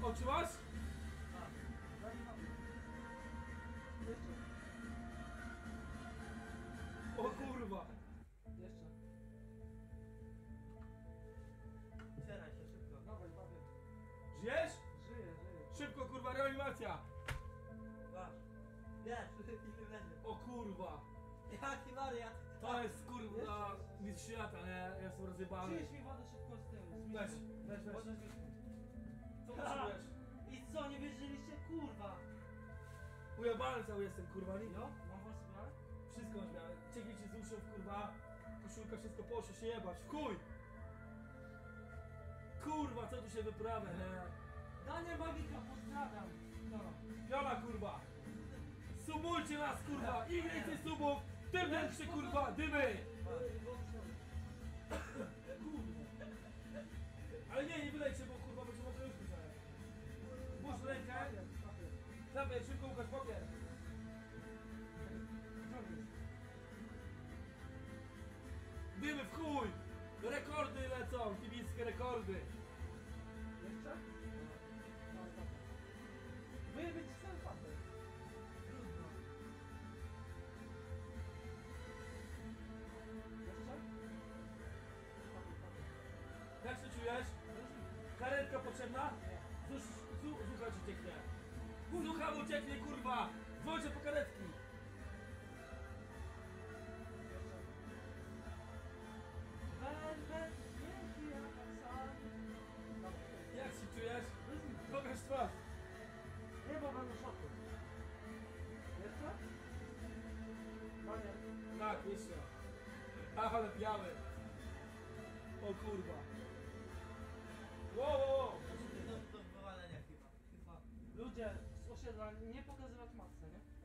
Oczy masz? Tak. Jeszcze. O kurwa. Jeszcze. Cieraj się szybko. Dawaj, bawię. Żyjesz? Żyję. Szybko kurwa, reanimacja. Masz. Wiesz, ile będzie. O kurwa. Jaki wariat. To jest kurwa mistrz świata, nie? Ja jestem rozjebany. Przynieś mi wodę szybko z tym. Weź. Wodę z mieszką. Co potrzebujesz? I co, nie wierzyliście? Kurwa. Ujebany cały jestem kurwa, nie? Jo? Mam włosy białe? Wszystko masz miałem. Cieknie ci z uszów kurwa. Koszulka, wszystko poszło się jebać. W chuj! Kurwa, co tu się wyprawia, nie? Danie magika, pozdrawiam. No. Piola kurwa! Subujcie nas kurwa! Im więcej subów, tym większe kurwa dymy! Ale nie wylejcie, bo kurwa będzie mogło już pisać. Włóż rękę. Zabier, szybko Łukasz, papier. Dymy w chuj! Rekordy lecą, kibickie rekordy. Jeszcze? Wyjebać cały papier. Trudno. Jeszcze? Jak się czujesz? Karetka potrzebna? Zucha ci cieknie. Zucha mu cieknie kurwa! Dzwońcie po karetki! Weź, wielki jak sam. Jak się czujesz? Pokaż twarz. Nie, bo będę szoku. Jeszcze? Panie. Tak, jeszcze. Ale biały. O kurwa. Wow. Do wywalenia chyba. Ludzie z osiedla nie pokazywać matce, nie?